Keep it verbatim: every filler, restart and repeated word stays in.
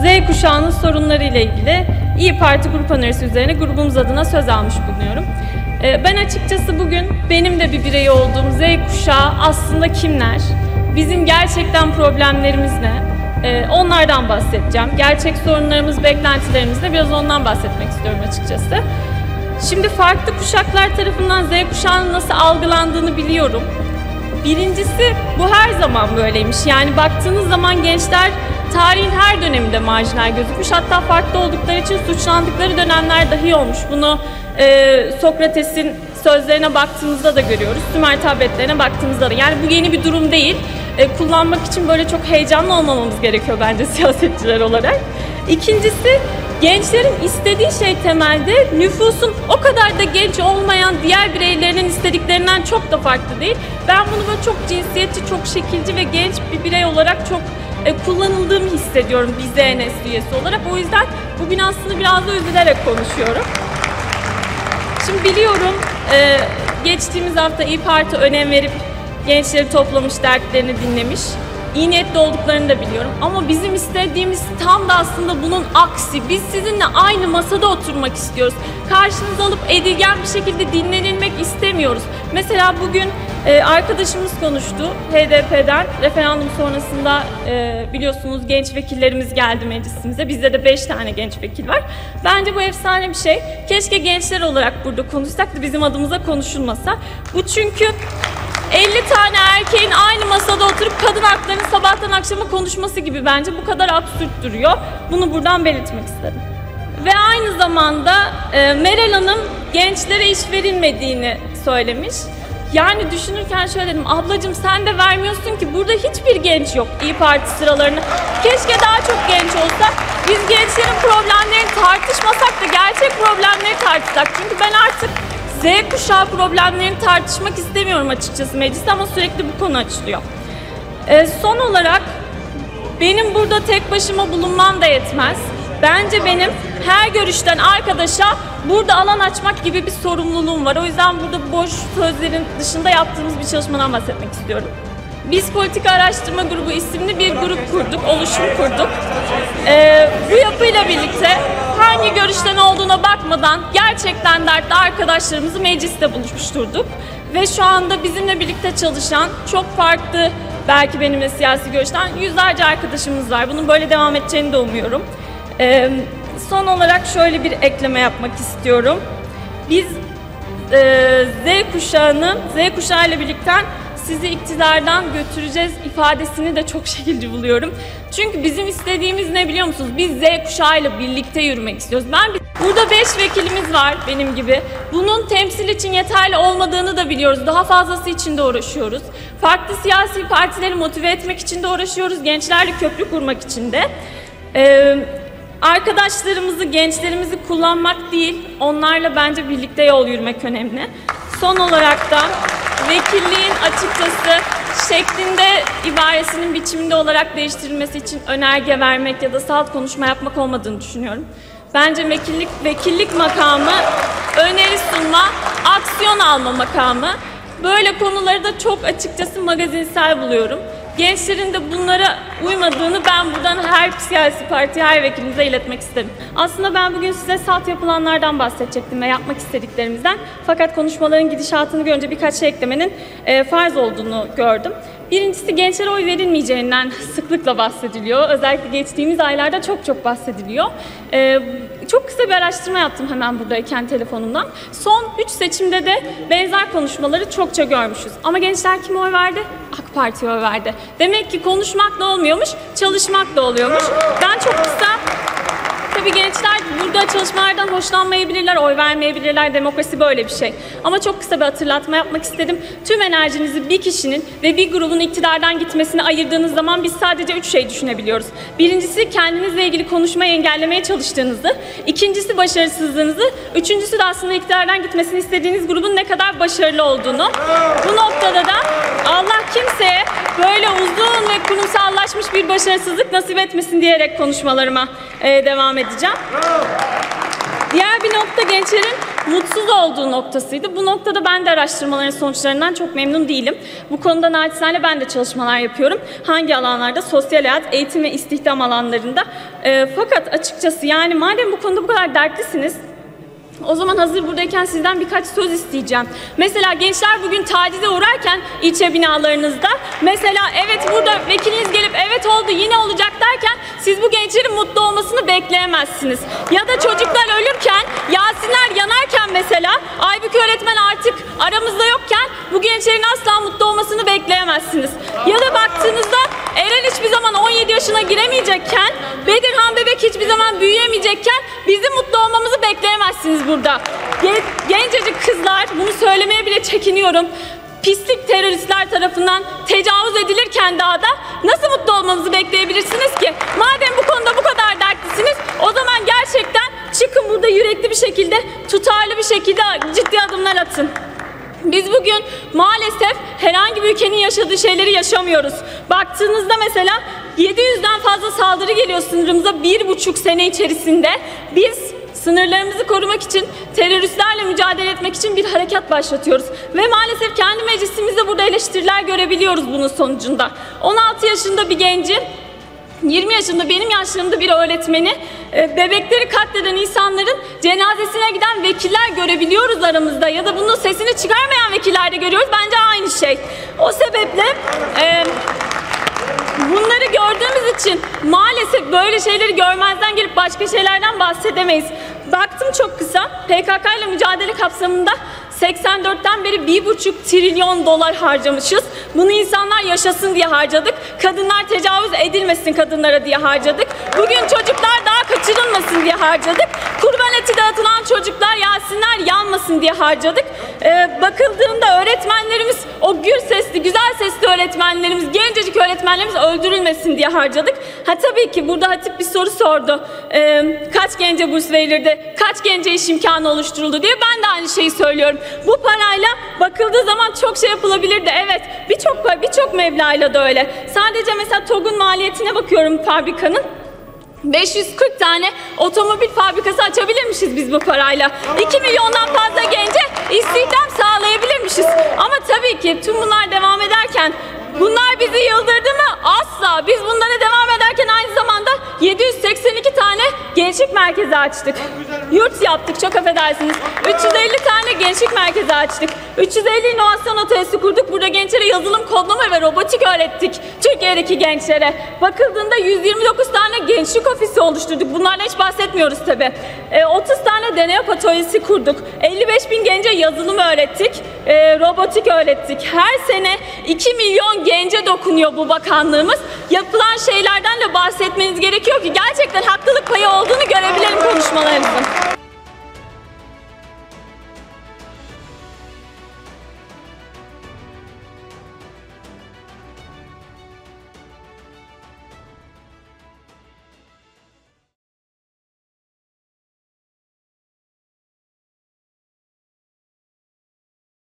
Z kuşağının sorunları ile ilgili İYİ Parti grup önerisi üzerine grubumuz adına söz almış bulunuyorum. Ben açıkçası bugün benim de bir birey olduğum Z kuşağı aslında kimler, bizim gerçekten problemlerimiz ne, onlardan bahsedeceğim. Gerçek sorunlarımız, beklentilerimiz de biraz ondan bahsetmek istiyorum açıkçası. Şimdi farklı kuşaklar tarafından Z kuşağının nasıl algılandığını biliyorum. Birincisi, bu her zaman böyleymiş. Yani baktığınız zaman gençler tarihin her döneminde marjinal gözükmüş. Hatta farklı oldukları için suçlandıkları dönemler dahi olmuş. Bunu e, Sokrates'in sözlerine baktığımızda da görüyoruz. Sümer tabletlerine baktığımızda da. Yani bu yeni bir durum değil. E, kullanmak için böyle çok heyecanlı olmamamız gerekiyor bence siyasetçiler olarak. İkincisi, gençlerin istediği şey temelde nüfusun o kadar da genç olmayan diğer bireylerinin istediklerinden çok da farklı değil. Ben bunu böyle çok cinsiyetçi, çok şekilci ve genç bir birey olarak çok e, kullanıldığımı hissediyorum bir Z nesli üyesi olarak. O yüzden bugün aslında biraz da üzülerek konuşuyorum. Şimdi biliyorum e, geçtiğimiz hafta İYİ Parti önem verip gençleri toplamış, dertlerini dinlemiş. İyi niyetli olduklarını da biliyorum ama bizim istediğimiz tam da aslında bunun aksi. Biz sizinle aynı masada oturmak istiyoruz. Karşınıza alıp edilgen bir şekilde dinlenilmek istemiyoruz. Mesela bugün e, arkadaşımız konuştu H D P'den. Referandum sonrasında e, biliyorsunuz genç vekillerimiz geldi meclisimize. Bizde de beş tane genç vekil var. Bence bu efsane bir şey. Keşke gençler olarak burada konuşsak da bizim adımıza konuşulmasa. Bu çünkü elli tane erkeğin aynı masada oturup kadın haklarının sabahtan akşama konuşması gibi bence bu kadar absürt duruyor. Bunu buradan belirtmek istedim. Ve aynı zamanda e, Meral Hanım gençlere iş verilmediğini söylemiş. Yani düşünürken şöyle dedim, ablacığım sen de vermiyorsun ki, burada hiçbir genç yok İYİ Parti sıralarına. Keşke daha çok genç olsa, biz gençlerin problemlerini tartışmasak da gerçek problemleri tartışsak. Çünkü ben artık Z kuşağı problemlerini tartışmak istemiyorum açıkçası mecliste ama sürekli bu konu açılıyor. Ee, son olarak benim burada tek başıma bulunmam da yetmez. Bence benim her görüşten arkadaşa burada alan açmak gibi bir sorumluluğum var. O yüzden burada boş sözlerin dışında yaptığımız bir çalışmadan bahsetmek istiyorum. Biz Politika Araştırma Grubu isimli bir grup kurduk, oluşum kurduk. Ee, bu yapıyla birlikte hangi görüşten olduğuna bakmadan gerçekten dertli arkadaşlarımızı mecliste buluşturduk. Ve şu anda bizimle birlikte çalışan çok farklı, belki benimle siyasi görüşten yüzlerce arkadaşımız var. Bunun böyle devam edeceğini de umuyorum. Ee, son olarak şöyle bir ekleme yapmak istiyorum. Biz e, Z kuşağının, Z kuşağı ile birlikte sizi iktidardan götüreceğiz ifadesini de çok şekilci buluyorum. Çünkü bizim istediğimiz ne biliyor musunuz? Biz Z kuşağıyla birlikte yürümek istiyoruz. Ben burada beş vekilimiz var benim gibi. Bunun temsil için yeterli olmadığını da biliyoruz. Daha fazlası için de uğraşıyoruz. Farklı siyasi partileri motive etmek için de uğraşıyoruz. Gençlerle köprü kurmak için de. Ee, arkadaşlarımızı, gençlerimizi kullanmak değil, onlarla bence birlikte yol yürümek önemli. Son olarak da vekilliğin açıkçası şeklinde ibaresinin biçiminde olarak değiştirilmesi için önerge vermek ya da salt konuşma yapmak olmadığını düşünüyorum. Bence vekillik, vekillik makamı öneri sunma, aksiyon alma makamı. Böyle konuları da çok açıkçası magazinsel buluyorum. Gençlerin de bunlara uymadığını ben buradan her siyasi parti, her vekilimize iletmek isterim. Aslında ben bugün size salt yapılanlardan bahsedecektim ve yapmak istediklerimizden. Fakat konuşmaların gidişatını görünce birkaç şey eklemenin e, farz olduğunu gördüm. Birincisi, gençlere oy verilmeyeceğinden sıklıkla bahsediliyor. Özellikle geçtiğimiz aylarda çok çok bahsediliyor. Ee, çok kısa bir araştırma yaptım hemen buradayken telefonumdan. Son üç seçimde de benzer konuşmaları çokça görmüşüz. Ama gençler kime oy verdi? AK Parti'ye oy verdi. Demek ki konuşmakla olmuyormuş, çalışmakla oluyormuş. Ben çok kısa... Tabii gençler burada çalışmalardan hoşlanmayabilirler, oy vermeyebilirler. Demokrasi böyle bir şey. Ama çok kısa bir hatırlatma yapmak istedim. Tüm enerjinizi bir kişinin ve bir grubun iktidardan gitmesine ayırdığınız zaman biz sadece üç şey düşünebiliyoruz. Birincisi, kendinizle ilgili konuşmayı engellemeye çalıştığınızı. İkincisi, başarısızlığınızı. Üçüncüsü de aslında iktidardan gitmesini istediğiniz grubun ne kadar başarılı olduğunu. Bu noktada da Allah kimseye böyle uzun ve kurumsallaşmış bir başarısızlık nasip etmesin diyerek konuşmalarıma e, devam edeceğim. Diğer bir nokta gençlerin mutsuz olduğu noktasıydı. Bu noktada ben de araştırmaların sonuçlarından çok memnun değilim. Bu konuda naçizane ben de çalışmalar yapıyorum. Hangi alanlarda? Sosyal hayat, eğitim ve istihdam alanlarında. E, fakat açıkçası yani madem bu konuda bu kadar dertlisiniz, o zaman hazır buradayken sizden birkaç söz isteyeceğim. Mesela gençler bugün tacize uğrarken ilçe binalarınızda, mesela evet burada vekiliniz gelip evet oldu yine olacak derken siz bu gençlerin mutlu olmasını bekleyemezsiniz. Ya da çocuklar ölürken, Yasinler yanarken mesela Aybüke öğretmen artık aramızda yokken bu gençlerin asla mutlu olmasını bekleyemezsiniz. Ya da baktığınızda Eren hiçbir zaman on yedi yaşına giremeyecekken, Bedirhan Bebek hiçbir zaman büyüyemeyecekken bizim mutlu olmamızı bekleyemezsiniz burada. Gencecik kızlar, bunu söylemeye bile çekiniyorum, pislik teröristler tarafından tecavüz edilirken dağda nasıl mutlu olmamızı bekleyebilirsiniz ki? Madem bu konuda bu kadar dertlisiniz, o zaman gerçekten çıkın burada yürekli bir şekilde, tutarlı bir şekilde ciddi adımlar atın. Biz bugün maalesef herhangi bir ülkenin yaşadığı şeyleri yaşamıyoruz. Baktığınızda mesela yedi yüzden fazla saldırı geliyor sınırımıza bir buçuk sene içerisinde. Biz sınırlarımızı korumak için, teröristlerle mücadele etmek için bir harekat başlatıyoruz. Ve maalesef kendi meclisimizde burada eleştiriler görebiliyoruz bunun sonucunda. on altı yaşında bir genci, yirmi yaşında benim yaşlarımda bir öğretmeni, bebekleri katleden insanların cenazesine giden vekiller görebiliyoruz aramızda. Ya da bunun sesini çıkarmayan vekiller de görüyoruz. Bence aynı şey. O sebeple e, bunları gördüğümüz için maalesef böyle şeyleri görmezden gelip başka şeylerden bahsedemeyiz. Baktım çok kısa, P K K ile mücadele kapsamında seksen dörtten beri bir buçuk trilyon dolar harcamışız. Bunu insanlar yaşasın diye harcadık. Kadınlar tecavüz edilmesin kadınlara diye harcadık. Bugün çocuklar daha kaçırılmasın diye harcadık. Kurban eti dağıtılan çocuklar Yasinler yanmasın diye harcadık. Ee, bakıldığında öğretmenlerimiz, o gür sesli, güzel sesli öğretmenlerimiz, gencecik öğretmenlerimiz öldürülmesin diye harcadık. Ha tabii ki burada Hatip bir soru sordu. Ee, kaç gence burs verildi, kaç gence iş imkanı oluşturuldu diye. Ben de aynı şeyi söylüyorum. Bu parayla bakıldığı zaman çok şey yapılabilirdi. Evet, birçok birçok meblağıyla da öyle. Sadece mesela TOG'un maliyetine bakıyorum fabrikanın. beş yüz kırk tane otomobil fabrikası açabilirmişiz biz bu parayla. iki milyondan fazla gence istihdam sağlayabilirmişiz. Ama tabii ki tüm bunlar devam ederken bunlar bizi yıldırdı mı? Asla. Biz bunlara devam ederken aynı zamanda yedi yüz seksen iki tane gençlik merkezi açtık. Yurt yaptık, çok affedersiniz. üç yüz elli tane gençlik merkezi açtık. üç yüz elli inovasyon atölyesi kurduk. Burada gençlere yazılım, kodlama ve robotik öğrettik. Türkiye'deki gençlere. Bakıldığında yüz yirmi dokuz tane gençlik ofisi oluşturduk. Bunlarla hiç bahsetmiyoruz tabii. E, otuz tane deney atölyesi kurduk. elli beş bin gence yazılım öğrettik. E, robotik öğrettik. Her sene iki milyon gence dokunuyor bu bakanlığımız. Yapılan şeylerden de bahsetmeniz gerekiyor ki gerçekten haklılık payı olduğunu görebilelim konuşmalarımızın.